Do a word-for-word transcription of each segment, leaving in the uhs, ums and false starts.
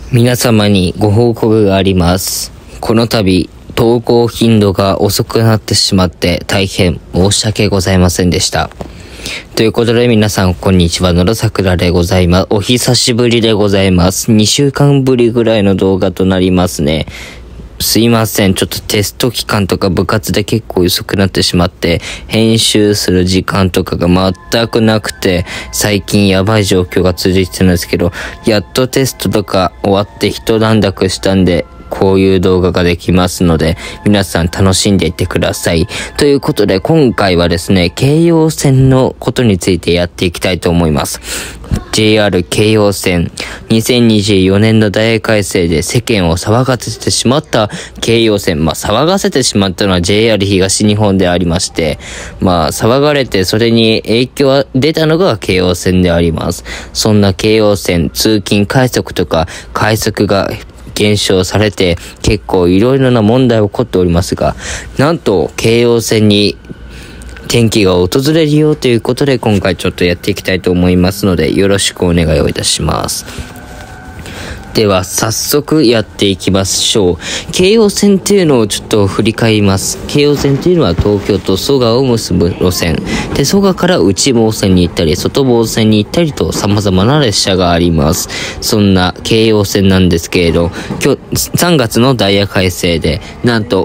皆様にご報告があります。この度、投稿頻度が遅くなってしまって大変申し訳ございませんでした。ということで皆さんこんにちは、野良桜でございます。お久しぶりでございます。にしゅうかんぶりぐらいの動画となりますね。すいません。ちょっとテスト期間とか部活で結構遅くなってしまって、編集する時間とかが全くなくて、最近やばい状況が続いてるんですけど、やっとテストとか終わって一段落したんで、こういう動画ができますので、皆さん楽しんでいってください。ということで、今回はですね、京葉線のことについてやっていきたいと思います。ジェイアール 京葉線、にせんにじゅうよねんのダイヤ改正で世間を騒がせてしまった京葉線。まあ、騒がせてしまったのは ジェイアール 東日本でありまして、まあ、騒がれてそれに影響が出たのが京葉線であります。そんな京葉線、通勤快速とか快速が減少されて結構いろいろな問題が起こっておりますが、なんと京葉線に転機が訪れるよということで今回ちょっとやっていきたいと思いますのでよろしくお願いをいたします。では早速やっていきましょう。京葉線っていうのをちょっと振り返ります。京葉線っていうのは東京と蘇我を結ぶ路線で、蘇我から内房線に行ったり外房線に行ったりと様々な列車があります。そんな京葉線なんですけれど、今日さんがつのダイヤ改正でなんと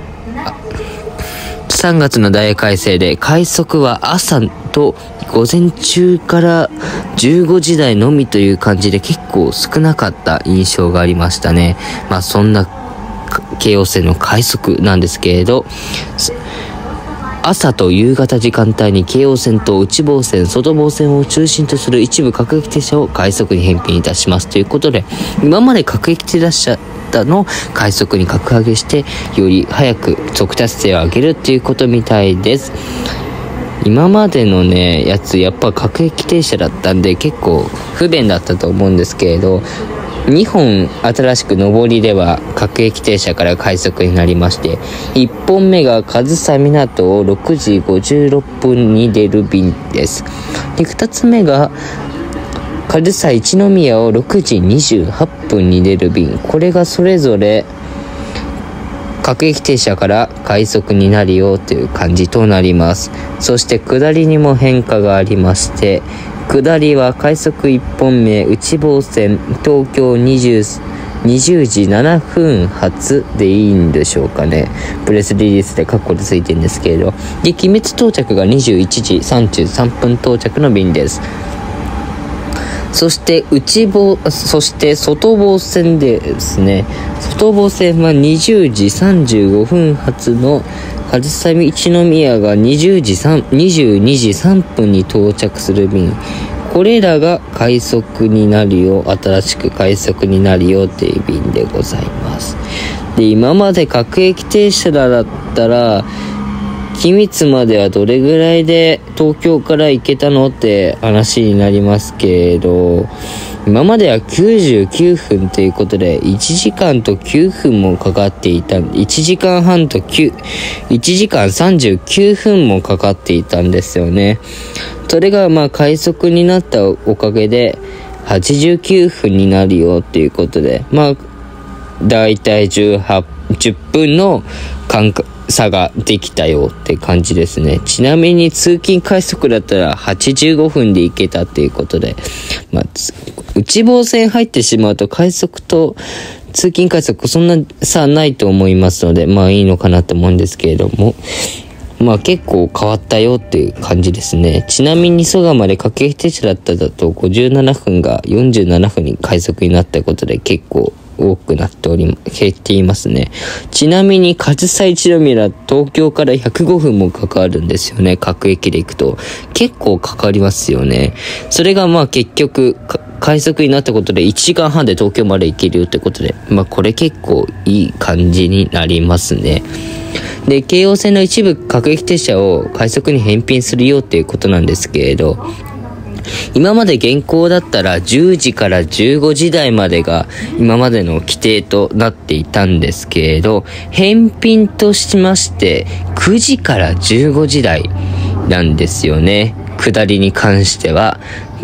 さんがつのダイヤ改正で快速は朝と午前中からじゅうごじ台のみという感じで結構少なかった印象がありましたね。まあそんな京葉線の快速なんですけれど、朝と夕方時間帯に京葉線と内房線、外房線を中心とする一部各駅停車を快速に返品いたしますということで、今まで各駅停車の快速に格上げしてより早く速達性を上げるっていうことみたいです。今までのねやつやっぱ各駅停車だったんで結構不便だったと思うんですけれど、にほん新しく上りでは各駅停車から快速になりまして、いっぽんめが上総港をろくじごじゅうろっぷんに出る便です。でふたつめが上総一宮をろくじにじゅうはっぷんに出る便。これがそれぞれ各駅停車から快速になるよという感じとなります。そして下りにも変化がありまして、下りは快速いっぽんめ内房線東京にじゅう、にじゅうじななふん発でいいんでしょうかね。プレスリリースでカッコでついてるんですけれど、で鬼滅到着がにじゅういちじさんじゅうさんぷん到着の便です。そして内房、そして外房線でですね、外房線はにじゅうじさんじゅうごふん発の上総一宮がにじゅうにじさんぷんに到着する便。これらが快速になるよ、新しく快速になるよっていう便でございます。で、今まで各駅停車だったら君津まではどれぐらいで東京から行けたのって話になりますけれど、今まではきゅうじゅうきゅうふんということでいちじかんときゅうふんもかかっていた、いちじかんはんときゅう、いちじかんさんじゅうきゅうふんもかかっていたんですよね。それがまあ快速になったおかげではちじゅうきゅうふんになるよっていうことで、まあだいたいじゅうはち、じゅっぷんの間隔差ができたよって感じですね。ちなみに通勤快速だったらはちじゅうごふんで行けたっていうことで、まあ、内房線入ってしまうと快速と通勤快速そんな差ないと思いますので、まあいいのかなと思うんですけれども、まあ結構変わったよっていう感じですね。ちなみに蘇我まで各駅停車だっただとごじゅうななふんがよんじゅうななふんに快速になったことで結構多くなっており、減っていますね。ちなみに上総一宮、東京からひゃくごふんもかかるんですよね。各駅で行くと結構かかりますよね。それがまあ結局快速になったことでいちじかんはんで東京まで行けるよってことで、まあこれ結構いい感じになりますね。で、京葉線の一部各駅停車を快速に返品するよっていうことなんですけれど、今まで現行だったらじゅうじからじゅうごじ台までが今までの規定となっていたんですけれど、返品としましてくじからじゅうごじ台なんですよね。下りに関しては。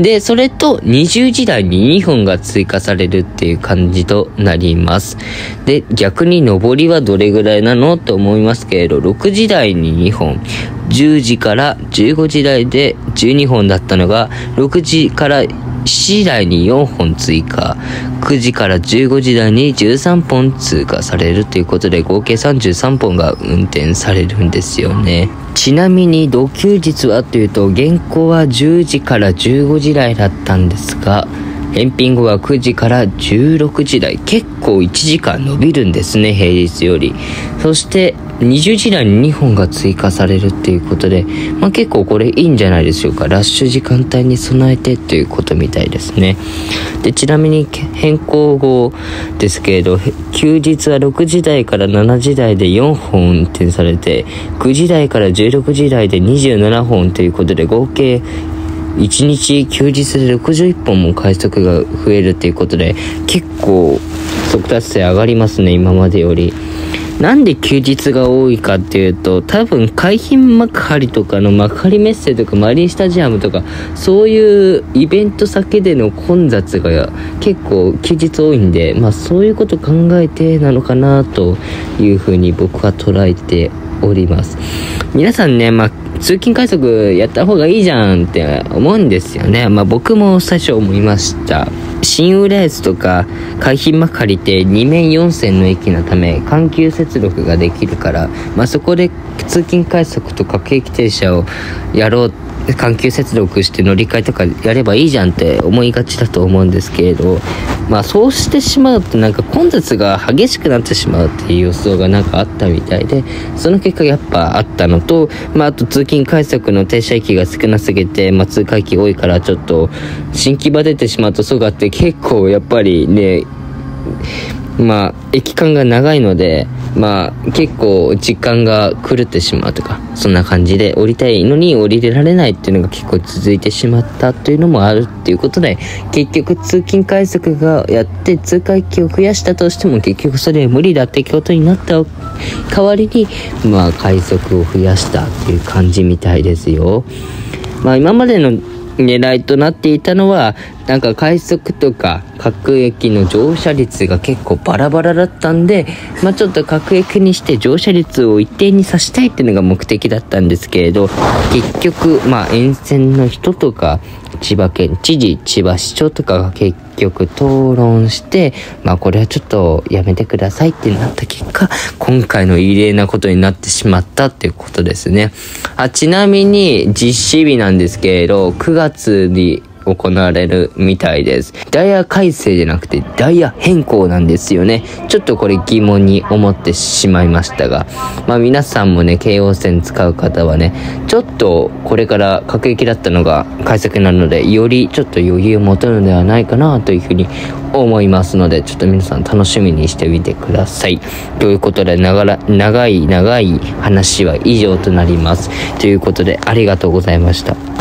で、それとにじゅうじ台ににほんが追加されるっていう感じとなります。で、逆に上りはどれぐらいなのと思いますけれど、ろくじ台ににほん、じゅうじからじゅうごじ台でじゅうにほんだったのが、ろくじからしちじ台によんほん追加、くじからじゅうごじ台にじゅうさんぽん追加されるということで、合計さんじゅうさんぽんが運転されるんですよね。ちなみに土休日はというと、現行はじゅうじからじゅうごじ台だったんですが、返品後はくじからじゅうろくじ台、結構いちじかん伸びるんですね、平日より。そしてにじゅうじ台ににほんが追加されるっていうことで、まあ結構これいいんじゃないでしょうか。ラッシュ時間帯に備えてということみたいですね。で、ちなみに変更後ですけれど、休日はろくじ台からしちじ台でよんほん運転されて、くじ台からじゅうろくじ台でにじゅうななほんということで、合計いちにち休日でろくじゅういっぽんも快速が増えるっていうことで、結構速達性上がりますね、今までより。なんで休日が多いかっていうと、多分海浜幕張とかの幕張メッセとかマリンスタジアムとか、そういうイベント先での混雑が結構休日多いんで、まあそういうこと考えてなのかなというふうに僕は捉えております。皆さんね、まあ通勤快速やった方がいいじゃんって思うんですよね。まあ僕も最初思いました。新浦安とか海浜幕張ってにめんよんせんの駅のため緩急接続ができるから、まあそこで通勤快速と各駅停車をやろう、緩急接続して乗り換えとかやればいいじゃんって思いがちだと思うんですけれど、まあそうしてしまうとなんか混雑が激しくなってしまうっていう予想がなんかあったみたいで、その結果やっぱあったのと、まああと通勤快速の停車駅が少なすぎて、まあ通過駅多いからちょっと新規場出てしまうとそうがあって結構やっぱりね、まあ駅間が長いので、まあ結構時間が狂ってしまうとか、そんな感じで降りたいのに降りれられないっていうのが結構続いてしまったというのもあるっていうことで、結局通勤快速がやって通過駅を増やしたとしても結局それ無理だってことになった代わりに、まあ快速を増やしたっていう感じみたいですよ。まあ今までの狙いとなっていたのは、なんか快速とか各駅の乗車率が結構バラバラだったんで、まあちょっと各駅にして乗車率を一定にさせたいっていうのが目的だったんですけれど、結局まあ沿線の人とか千葉県知事、千葉市長とかが結局討論して、まあこれはちょっとやめてくださいってなった結果、今回の異例なことになってしまったっていうことですね。あ、ちなみに実施日なんですけれど、くがつに行われるみたいです。ダイヤ改正じゃなくてダイヤ変更なんですよね。ちょっとこれ疑問に思ってしまいましたが、まあ皆さんもね、京王線使う方はね、ちょっとこれから各駅だったのが快速なので、よりちょっと余裕を持てるのではないかなというふうに思いますので、ちょっと皆さん楽しみにしてみてください。ということで、長ら長い長い話は以上となります。ということで、ありがとうございました。